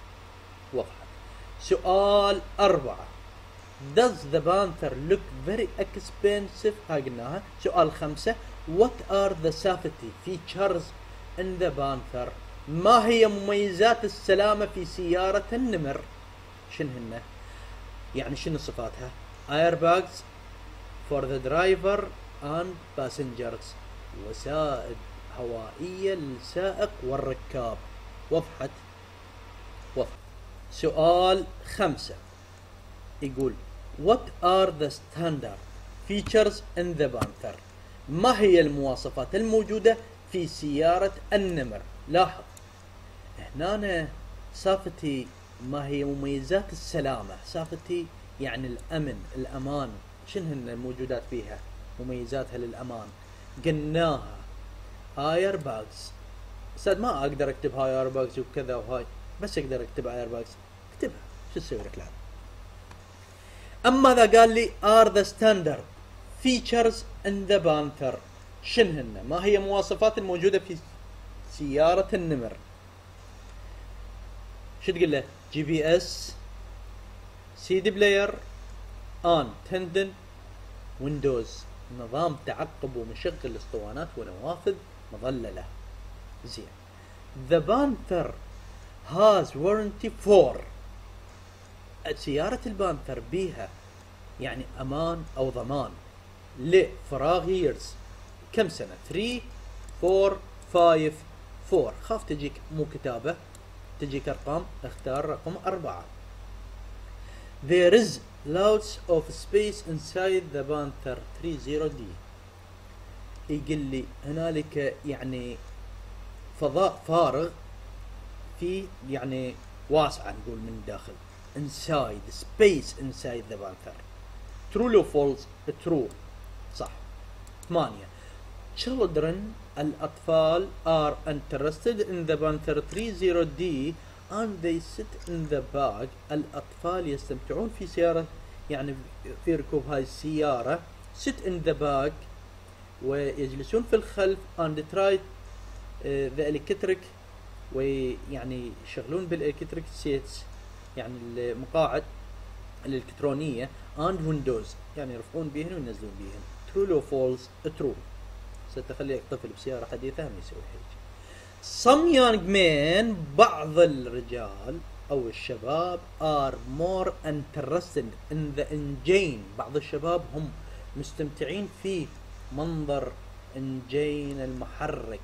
سؤال 4. Does the Panther look very expensive؟ هاي قلناها. سؤال 5. What are the safety features in the Panther؟ ما هي مميزات السلامة في سيارة النمر؟ شنهن؟ يعني شنو صفاتها؟ airbags for the driver and passengers، وسائد هوائية للسائق والركاب. وضحت. سؤال 5 يقول What are the standard features in the Panther؟ ما هي المواصفات الموجودة في سيارة النمر؟ لاحظ هنا أنا سافتي ما هي مميزات السلامة، سافتي يعني الأمن الأمان، شنهن الموجودات فيها مميزاتها للأمان؟ قلناها اير باجز. استاذ ما اقدر اكتب هاي اير باجز وكذا وهاي، بس اقدر اكتب اير باجز اكتبها، شو تسوي لك الآن؟ اما اذا قال لي are the standard features in the Panther، شنهن؟ ما هي مواصفات الموجودة في سيارة النمر؟ شو تقول له؟ جي بي اس، سي دي بلاير، ان تندن، ويندوز، نظام تعقب ومشغل اسطوانات ونوافذ مظللة. زين. The Panther has warranty for، سيارة البانثر بيها يعني امان او ضمان لفراغ years، كم سنة؟ 3 4 5 4. خاف تجيك مو كتابة، تجيك ارقام، اختار رقم 4. There is lots of space inside the Panther 30D. يقول لي هنالك يعني فضاء فارغ في يعني واسعة نقول من داخل. inside space inside the Panther. true or false؟ true صح. 8 children الأطفال are interested in the Panther 30D and they sit in the back. الأطفال يستمتعون في سيارة يعني في ركوب هاي السيارة. sit in the back ويجلسون في الخلف and try the electric، ويعني يشغلون بالإلكتريك سيتس يعني المقاعد الإلكترونية and windows يعني يرفعون بيهن وينزلون بيهن. true or false؟ true. ستخليك طفل بسيارة حديثة ما يسوي هيك. some young men بعض الرجال أو الشباب are more interested in the engine، بعض الشباب هم مستمتعين في منظر انجين المحرك.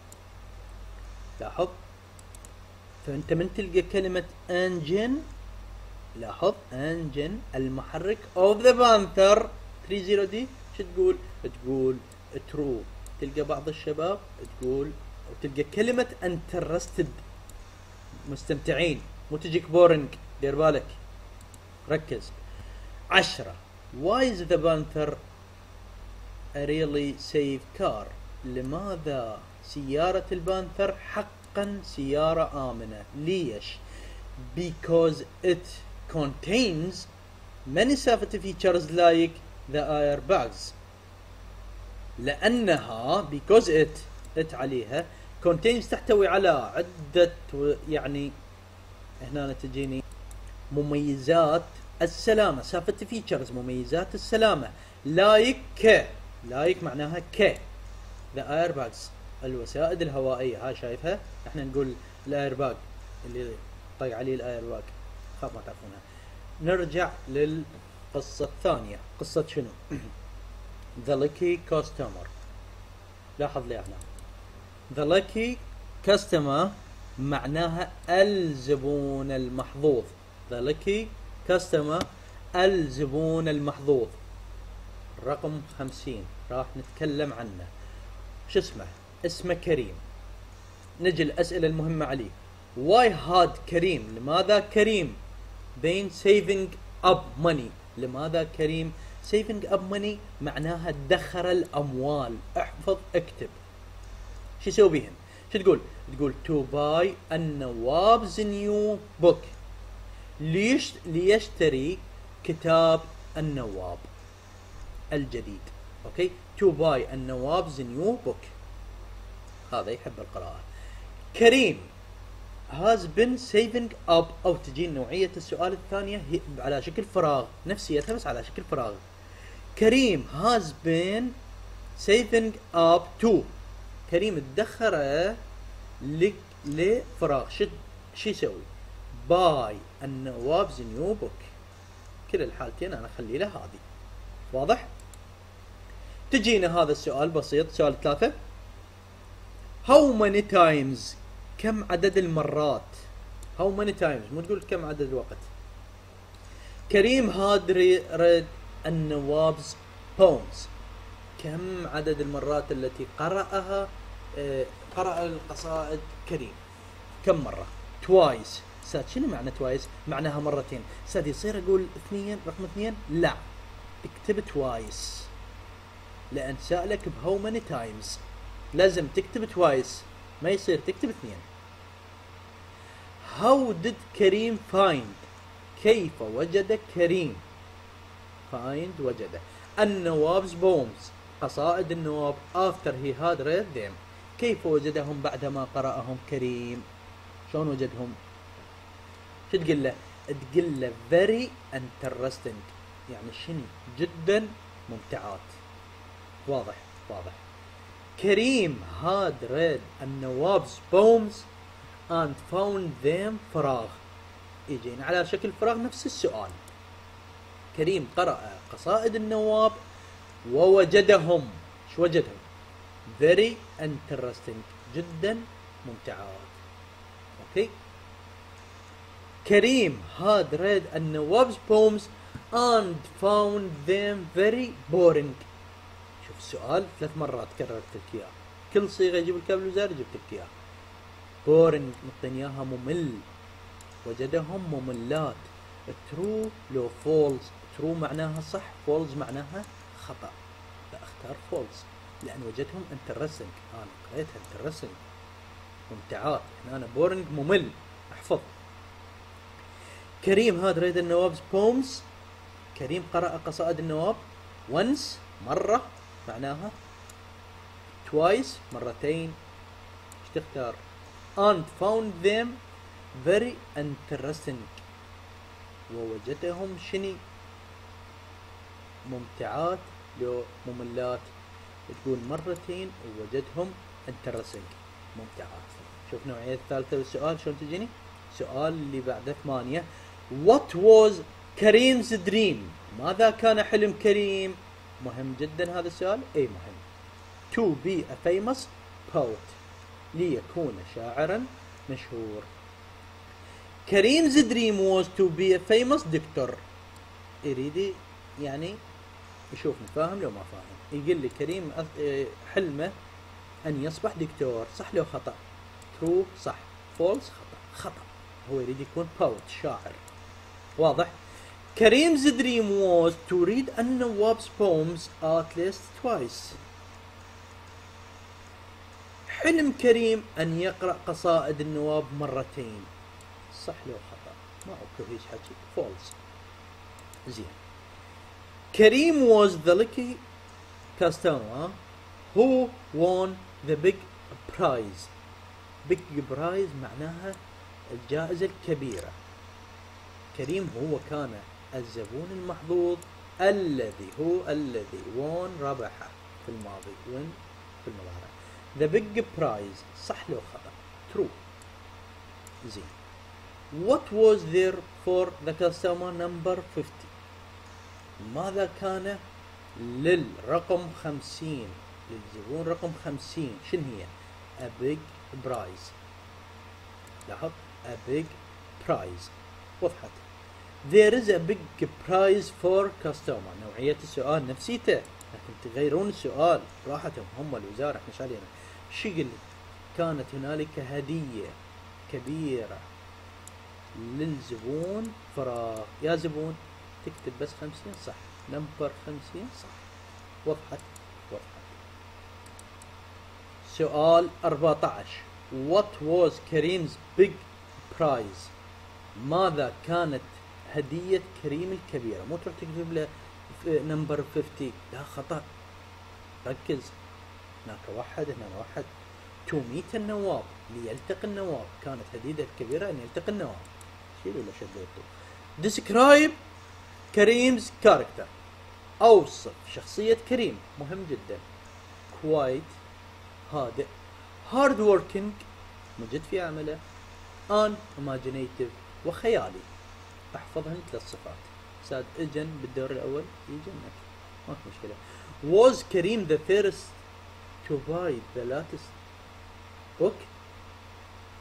لاحظ فانت من تلقى كلمة انجن، لاحظ انجن المحرك of the Panther 30D شو تقول؟ تقول true. تلقى بعض الشباب تقول او تلقى كلمة interested مستمتعين، مو تجيك boring، دير بالك ركز. 10 why is the Panther a really safe car؟ لماذا سيارة البانثر حقا سيارة آمنة؟ ليش؟ because it contains many safety features like the airbags. لأنها because it عليها contains تحتوي على عدة يعني هنا تجيني مميزات السلامة، safety features مميزات السلامة like معناها the airbags الوسائد الهوائية. هاي شايفها؟ احنا نقول الايرباج اللي طي عليه الايرباج، خاف ما تعرفونها. نرجع للقصة الثانية. قصة شنو؟ The Lucky Customer. لاحظ لي هنا The Lucky Customer معناها الزبون المحظوظ. The Lucky Customer الزبون المحظوظ. رقم 50 راح نتكلم عنه. شو اسمه؟ اسمه كريم. نجي الأسئلة المهمة عليه. Why had كريم؟ لماذا كريم been saving up money؟ لماذا كريم saving up money معناها ادخر الأموال. احفظ اكتب. شو يسوي بيهن؟ شو تقول؟ تقول to buy النواب's new book. ليشتري كتاب النواب الجديد. اوكي to buy النواب's new book. هذا يحب القراءة. كريم has been saving up، او تجي نوعية السؤال الثانية هي على شكل فراغ، نفسيتها بس على شكل فراغ. كريم has been saving up to، كريم ادخره لفراغ. شو يسوي؟ buy النواب's new book. كل الحالتين انا اخلي له هذه. واضح؟ تجينا هذا السؤال بسيط. سؤال 3 how many times كم عدد المرات how many times، مو تقول كم عدد الوقت. كريم had read النواب's poems. كم عدد المرات التي قرأها قرأ القصائد كريم؟ كم مرة؟ twice. ساد شنو معنى twice؟ معناها مرتين. ساد يصير اقول رقم 2؟ لا، اكتب twice لأن سألك ب how many times، لازم تكتب twice، ما يصير تكتب 2. How did كريم find؟ كيف وجد كريم؟ find وجده النواب's poems، قصائد النواب after he had read them. كيف وجدهم بعدما قرأهم كريم؟ شلون وجدهم؟ شو تقول له؟ تقول له very interesting، يعني شنو؟ جدا ممتعات. واضح. كريم had read النواب's poems and found them فراغ. يجينا على شكل فراغ نفس السؤال. كريم قرأ قصائد النواب ووجدهم، شو وجدهم؟ very interesting، جدا ممتعات. اوكي. كريم had read النواب's poems and found them very boring. شوف السؤال 3 مرات كررت لك اياه، كل صيغه يجيب لك الوزاري جبت لك اياه. boring نعطيني اياها ممل، وجدهم مملات. true لو false، true معناها صح، false معناها خطأ. لا اختار false لأن وجدهم interesting، أنا قريتها interesting ممتعات. أنا boring ممل. احفظ. كريم هاد read النواب's poems، كريم قرأ قصائد النواب once مرة معناها، twice مرتين، ايش تختار؟ and found them very interesting، ووجدهم شني؟ ممتعات. لو مملات تقول مرتين ووجدهم interesting ممتعات. شوف نوعية الثالثة بالسؤال شلون تجيني. السؤال اللي بعده 8. What was كريم's dream؟ ماذا كان حلم كريم؟ مهم جدا هذا السؤال. اي مهم. To be a famous poet، ليكون شاعرا مشهور. كريم's dream was to be a famous doctor. يريد يعني يشوفني فاهم لو ما فاهم. يقول لي كريم حلمه أن يصبح دكتور، صح لو خطأ؟ true صح، false خطأ. هو يريد يكون poet شاعر. واضح. كريم's dream was to read النواب's poems at least twice. حلم كريم أن يقرأ قصائد النواب مرتين، صح لو خطأ؟ ما أذكر هيك حكي. false. زين. كريم was the lucky customer who won the big prize. big prize معناها الجائزة الكبيرة. كريم هو كان الزبون المحظوظ الذي won ربح في الماضي، win في المضارع. the big prize صح لو خطأ؟ true. زين. what was there for the customer number 50؟ ماذا كان للرقم 50، للزبون رقم 50 شنو هي؟ a big prize. لاحظ a big prize. وضحت. there is a big prize for customer. نوعية السؤال نفسيته، لكن تغيرون السؤال راحتهم هم الوزارة، احنا ايش علينا. شغل كانت هنالك هدية كبيرة للزبون فراغ. يا زبون تكتب بس 50 صح، نمبر 50 صح. وضحت. سؤال 14. What was كريم's big prize؟ ماذا كانت هدية كريم الكبيرة؟ مو تروح تكتب له نمبر 50، لا خطأ. ركز، هناك واحد هنا واحد. to meet النواب، ليلتقي النواب. كانت هدية الكبيرة أن يلتقي النواب. شيلوا ولا شدوته. describe كريم's character، أوصف شخصية كريم. مهم جدا. quiet هادئ، hard working مجد في عمله، unimaginative وخيالي. احفظهن 3 صفات. ساد اجن بالدور الأول يجنك ما في مشكلة. was كريم the first to buy the latest book؟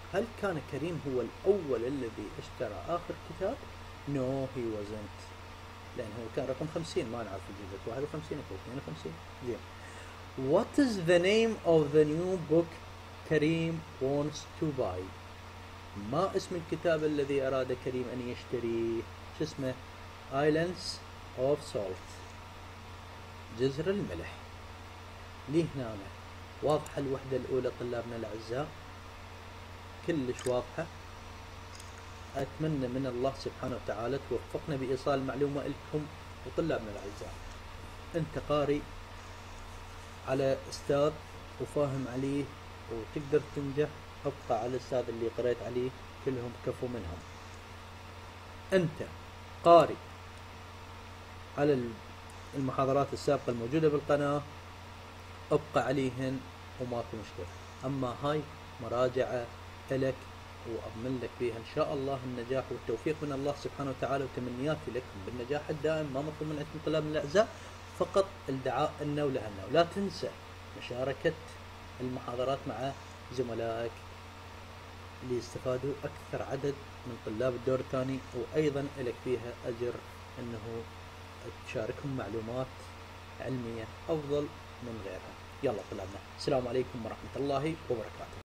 هل كان كريم هو الأول الذي اشترى آخر كتاب؟ No he wasn't. لأن هو كان رقم 50، ما نعرف الجزء 51 أو 52. زين. What is the name of the new book كريم wants to buy؟ ما اسم الكتاب الذي أراد كريم أن يشتريه؟ شو اسمه؟ Islands of Salt، جزر الملح. ليه هنا واضحة الوحدة الأولى طلابنا الأعزاء، كلش واضحة. أتمنى من الله سبحانه وتعالى توفقنا بإيصال المعلومة لكم وطلابنا الأعزاء. أنت قارئ على أستاذ وفاهم عليه وتقدر تنجح، ابقى على الأستاذ اللي قرأت عليه كلهم كفو منهم. أنت قارئ على المحاضرات السابقة الموجودة بالقناة، ابقى عليهن وماكو مشكلة. أما هاي مراجعة لك وأضمن لك فيها إن شاء الله النجاح والتوفيق من الله سبحانه وتعالى، وتمنياتي لكم بالنجاح الدائم. ما مطلوب من عندكم طلابنا الأعزاء فقط الدعاء لنا ولهنا، ولا تنسى مشاركة المحاضرات مع زملائك ليستفادوا أكثر عدد من طلاب الدور الثاني، وأيضا لك فيها أجر أنه تشاركهم معلومات علمية أفضل من غيرها. يلا طلابنا، السلام عليكم ورحمة الله وبركاته.